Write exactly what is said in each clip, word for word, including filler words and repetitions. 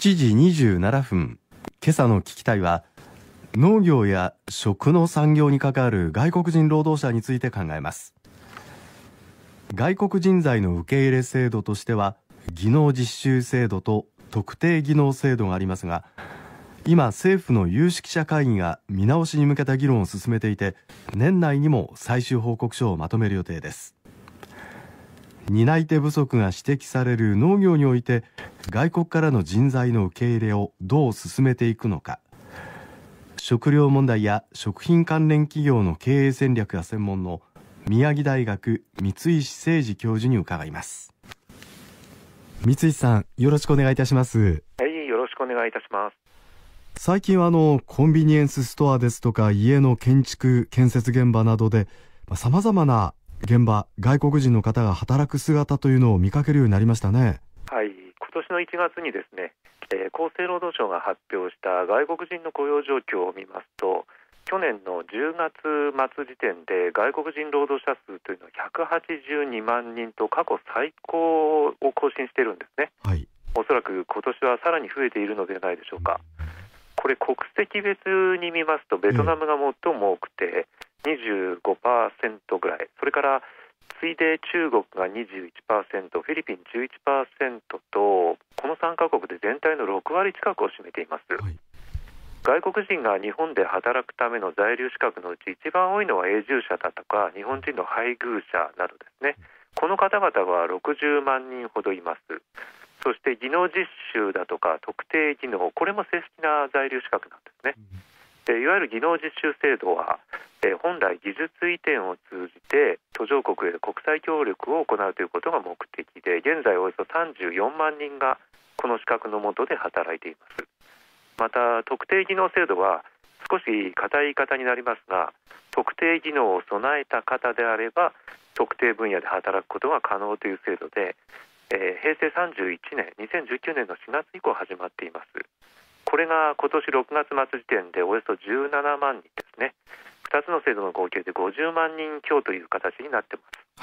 しちじにじゅうななふん、今朝の聞きたいは、農業や食の産業に関わる外国人労働者について考えます。外国人材の受け入れ制度としては、技能実習制度と特定技能制度がありますが、今政府の有識者会議が見直しに向けた議論を進めていて、年内にも最終報告書をまとめる予定です。担い手不足が指摘される農業において、外国からの人材の受け入れをどう進めていくのか、食料問題や食品関連企業の経営戦略が専門の宮城大学三石誠二教授に伺います。三石さん、よろしくお願いいたします。 はい、よろしくお願いいたします。 最近はあのコンビニエンスストアですとか家の建築建設現場などでさまざまな現場、外国人の方が働く姿というのを見かけるようになりましたね。 はい、今年のいちがつにですね、えー、厚生労働省が発表した外国人の雇用状況を見ますと、去年のじゅうがつ末時点で外国人労働者数というのはひゃくはちじゅうにまんにんと過去最高を更新しているんですね。はい、おそらく今年はさらに増えているのではないでしょうか。これ国籍別に見ますとベトナムが最も多くて にじゅうごパーセント ぐらい、それから次いで中国が にじゅういちパーセント、フィリピン じゅういちパーセント と、このさんカ国で全体のろくわり近くを占めています。はい、外国人が日本で働くための在留資格のうち一番多いのは永住者だとか日本人の配偶者などですね。この方々はろくじゅうまんにんほどいます。そして技能実習だとか特定技能、これも正式な在留資格なんですね。でいわゆる技能実習制度は、えー、本来技術移転を通じて途上国への国際協力を行うということが目的で、現在およそさんじゅうよんまんにんがこの資格の下で働いています。また特定技能制度は少し固い言い方になりますが、特定技能を備えた方であれば特定分野で働くことが可能という制度で、えー、平成さんじゅういちねん、にせんじゅうきゅうねんのしがつ以降始まっています。これが今年ろくがつ末時点でおよそじゅうななまんにんですね。ふたつの制度の合計でごじゅうまんにん強という形になっています。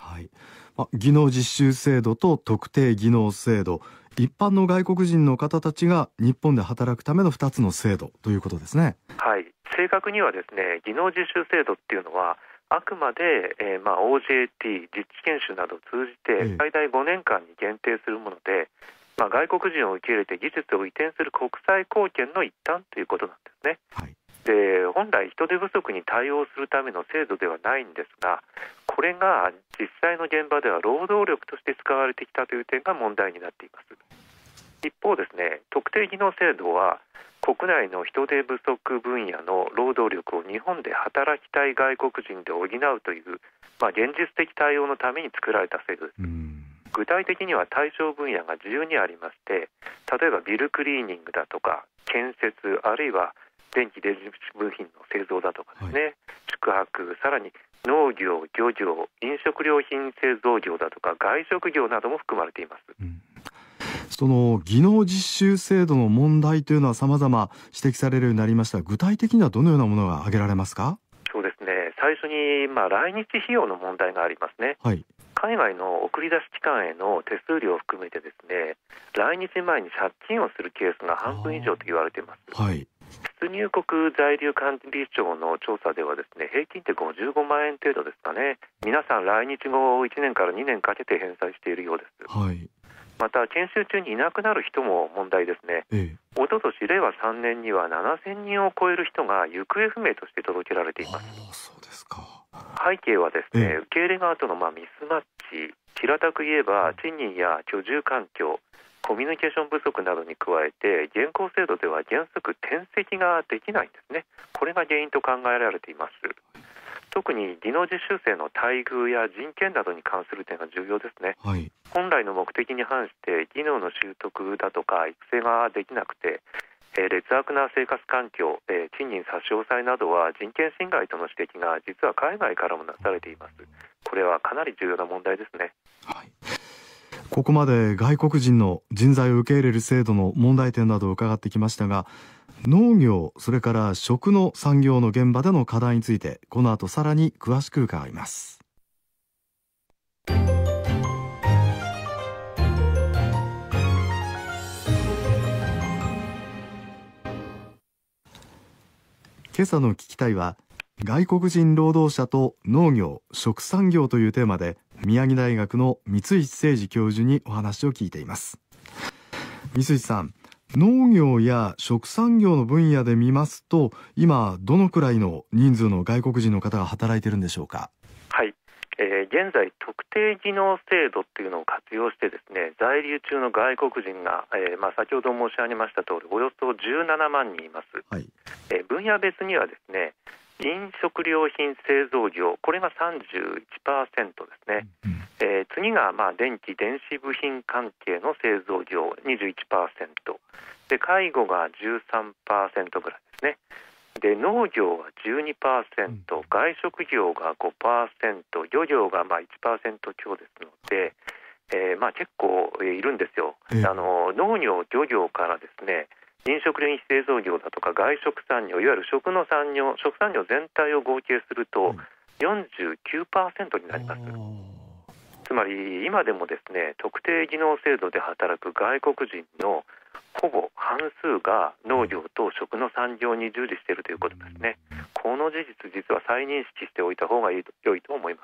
はい、ま、技能実習制度と特定技能制度、一般の外国人の方たちが日本で働くためのふたつの制度ということですね。 はい、正確にはですね、技能実習制度っていうのはあくまで、えーまあ、オージェーティー 実地研修などを通じて最大ごねんかんに限定するもので、まあ、外国人を受け入れて技術を移転する国際貢献の一端ということなんですね。はい、で本来人手不足に対応するための制度ではないんですが、これが実際の現場では労働力として使われてきたという点が問題になっています。一方ですね、特定技能制度は国内の人手不足分野の労働力を日本で働きたい外国人で補うという、まあ、現実的対応のために作られた制度です。具体的には対象分野が自由にありまして、例えばビルクリーニングだとか建設、あるいは電気電子部品の製造だとかですね、はい、宿泊、さらに農業、漁業、飲食料品製造業だとか外食業なども含まれています。うん、 その技能実習制度の問題というのは様々指摘されるようになりました。具体的にはどのようなものが挙げられますか？ そうですね、最初に、まあ、来日費用の問題がありますね。はい、海外の送り出し機関への手数料を含めてですね、来日前に借金をするケースが半分以上と言われています。はい、出入国在留管理庁の調査ではですね、平均でごじゅうごまんえん程度ですかね。皆さん来日後いちねんからにねんかけて返済しているようです。はい、また研修中にいなくなる人も問題ですね。ええ、おととしれいわさんねんにはななせんにんを超える人が行方不明として届けられています。 そうですか。 背景はですね、 ええ、 受け入れ側とのまあミスマッチ、平たく言えば賃金や居住環境、コミュニケーション不足などに加えて、現行制度では原則転籍ができないんですね。これが原因と考えられています。特に技能実習生の待遇や人権などに関する点が重要ですね。はい、本来の目的に反して技能の習得だとか育成ができなくて、えー、劣悪な生活環境、えー、賃金差し押さえなどは人権侵害との指摘が実は海外からもなされています。これはかなり重要な問題ですね。 はい、ここまで外国人の人材を受け入れる制度の問題点などを伺ってきましたが、農業、それから食の産業の現場での課題についてこの後さらに詳しく伺います。 今朝の聞きたいは外国人労働者と農業・食産業というテーマで宮城大学の三石誠二教授にお話を聞いています。三石さん、農業や食産業の分野で見ますと今どのくらいの人数の外国人の方が働いているんでしょうか。 はい、えー、現在特定技能制度っていうのを活用してですね、在留中の外国人が、えーまあ、先ほど申し上げました通りおよそじゅうななまんにんいます。はい、えー、分野別にはですね、飲食料品製造業、これが さんじゅういちパーセント ですね。うん、えー、次がまあ電気電子部品関係の製造業 にじゅういちパーセント で、介護が じゅうさんパーセント ぐらいですね。で、農業は じゅうにパーセント、うん、外食業が ごパーセント、漁業がまあ いちパーセント 強ですので、えー、まあ結構いるんですよ。あの農業漁業からですね、飲食料品製造業だとか外食産業、いわゆる食の産業、食産業全体を合計すると よんじゅうきゅうパーセント になります。うん、つまり今でもですね、特定技能制度で働く外国人のほぼ半数が農業と食の産業に従事しているということですね。この事実、実は再認識しておいた方がいい良いと思います。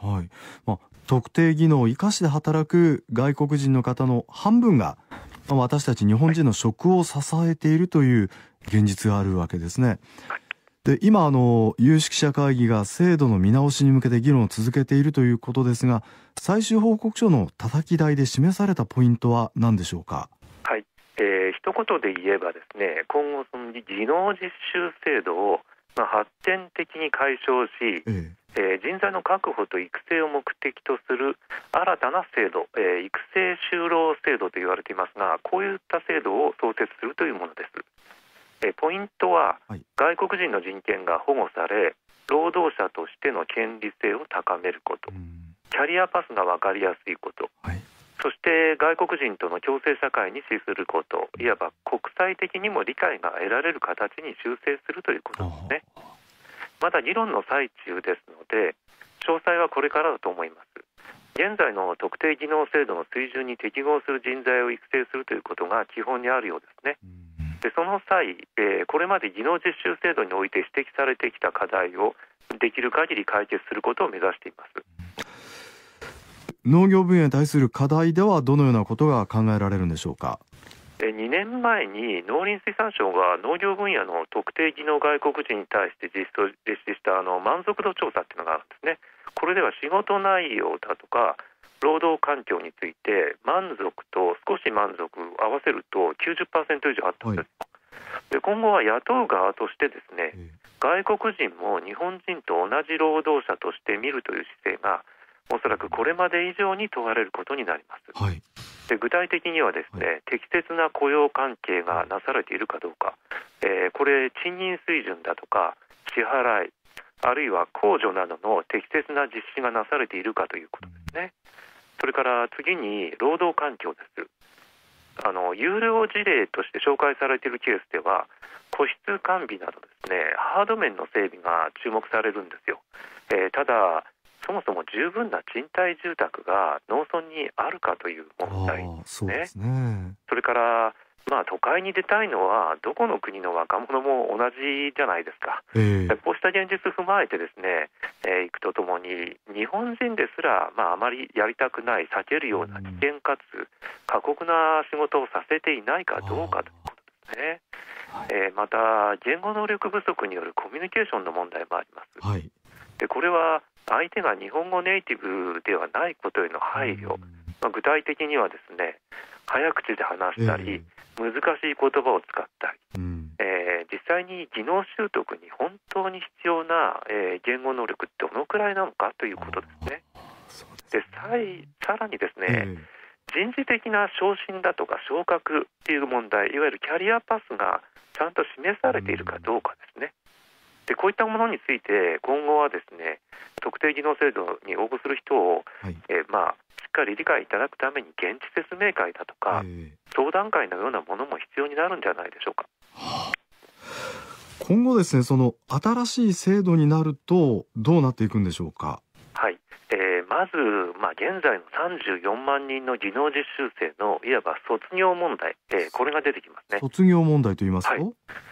はい、まあ、特定技能を生かして働く外国人の方の半分が私たち日本人の食を支えているという現実があるわけですね。で、今あの有識者会議が制度の見直しに向けて議論を続けているということですが、最終報告書の叩き台で示されたポイントは何でしょうか。 はい、えー、一言で言えばですね、今後その技能実習制度を、まあ、発展的に解消し、えええー、人材の確保と育成を目的とする新たな制度、えー、育成就労制度と言われていますが、こういった制度を創設するというものです。えー、ポイントは、はい、外国人の人権が保護され労働者としての権利性を高めること、キャリアパスが分かりやすいこと、はい、そして外国人との共生社会に資すること、いわば国際的にも理解が得られる形に修正するということですね。まだ議論の最中ですので詳細はこれからだと思います。現在の特定技能制度の水準に適合する人材を育成するということが基本にあるようですね。で、その際、えー、これまで技能実習制度において指摘されてきた課題をできる限り解決することを目指しています。 農業分野に対する課題ではどのようなことが考えられるんでしょうか。 にねんまえに農林水産省が農業分野の特定技能外国人に対して実施したあの満足度調査というのがあるんですね。これでは仕事内容だとか労働環境について満足と少し満足合わせると きゅうじゅっパーセント 以上あったんです。はい、で、今後は雇う側としてですね、外国人も日本人と同じ労働者として見るという姿勢がおそらくこれまで以上に問われることになります。はい、で、具体的にはですね、はい、適切な雇用関係がなされているかどうか、えー、これ賃金水準だとか支払いあるいは控除などの適切な実施がなされているかということですね。それから次に労働環境です。あの有料事例として紹介されているケースでは個室完備などですね、ハード面の整備が注目されるんですよ。えー、ただそもそも十分な賃貸住宅が農村にあるかという問題ですね。そねそれからまあ、都会に出たいのはどこの国の若者も同じじゃないですか。えー、こうした現実を踏まえてですね、えー、いくとともに日本人ですら、まあ、あまりやりたくない避けるような危険かつ過酷な仕事をさせていないかどうかということですね。はい、えー、また言語能力不足によるコミュニケーションの問題もあります。はい、でこれは相手が日本語ネイティブではないことへの配慮、まあ、具体的にはですね、早口で話したり、えー、難しい言葉を使ったり、うん、えー、実際に技能習得に本当に必要な、えー、言語能力ってどのくらいなのかということですね。で、さいさらにですね、えー、人事的な昇進だとか昇格っていう問題、いわゆるキャリアパスがちゃんと示されているかどうかですね。でこういったものについて今後はですね、特定技能制度に応募する人を、はい、えー、まあしっかり理解いただくために現地説明会だとか、えー、相談会のようなものも必要になるんじゃないでしょうか。はあ、 今後ですね、その新しい制度になるとどうなっていくんでしょうか。 はい、えー、まず、まあ、現在のさんじゅうよんまんにんの技能実習生のいわば卒業問題、えー、これが出てきますね。 卒業問題と言いますと、はい、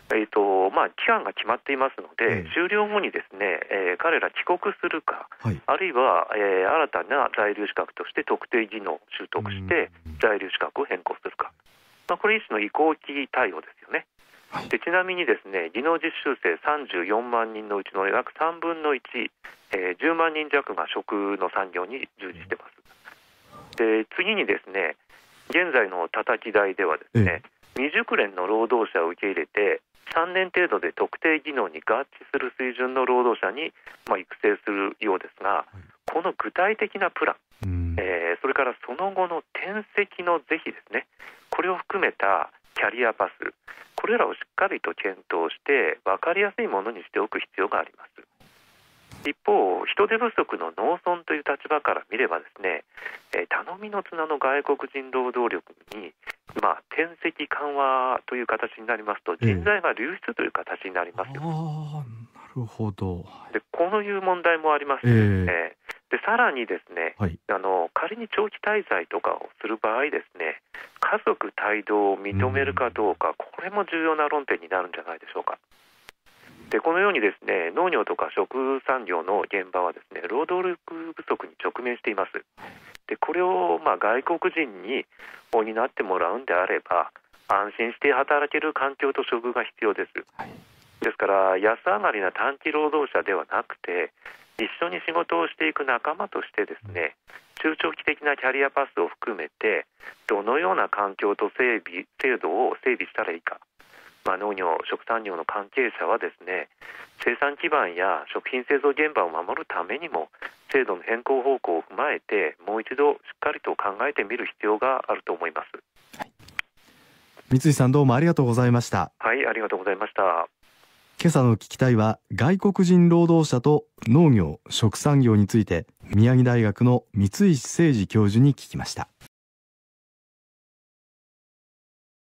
えーとまあ、期間が決まっていますので、 ええ終了後にですね、えー彼ら帰国するか、 はい。 あるいは、えー新たな在留資格として特定技能を習得してうん在留資格を変更するか、まあ、これ一種の移行期対応ですよね。 はいでちなみにですね、技能実習生さんじゅうよんまんにんのうちの約さんぶんのいち、えーじゅうまんにん弱が食の産業に従事しています。で次にですね、現在の叩き台ではですね、未熟練の労働者を受け入れてさんねん程度で特定技能に合致する水準の労働者に、まあ、育成するようですが、この具体的なプラン、 うんえーそれからその後の転籍の是非ですね、これを含めたキャリアパス、これらをしっかりと検討して分かりやすいものにしておく必要があります。一方、人手不足の農村という立場から見ればですね、えー頼みの綱の外国人労働力に、まあ、転籍緩和という形になりますと人材が流出という形になりますよ。 ああ、なるほど。 でこういう問題もありまして、 ええーでさらにですね、 はい。 あの仮に長期滞在とかをする場合ですね、家族帯同を認めるかどうか、これも重要な論点になるんじゃないでしょうか。でこのようにですね、農業とか食産業の現場はですね、労働力不足に直面しています。でこれをまあ外国人に補ってもらうんであれば、安心して働ける環境と処遇が必要です。 はいですから安上がりな短期労働者ではなくて、一緒に仕事をしていく仲間としてですね、中長期的なキャリアパスを含めてどのような環境と整備制度を整備したらいいか、まあ、農業食産業の関係者はですね、生産基盤や食品製造現場を守るためにも制度の変更方向を踏まえてもう一度しっかりと考えてみる必要があると思います。 三井さん、どうもありがとうございました。 はい、ありがとうございました。 今朝の聞きたいは、外国人労働者と農業食産業について宮城大学の三石誠二教授に聞きました。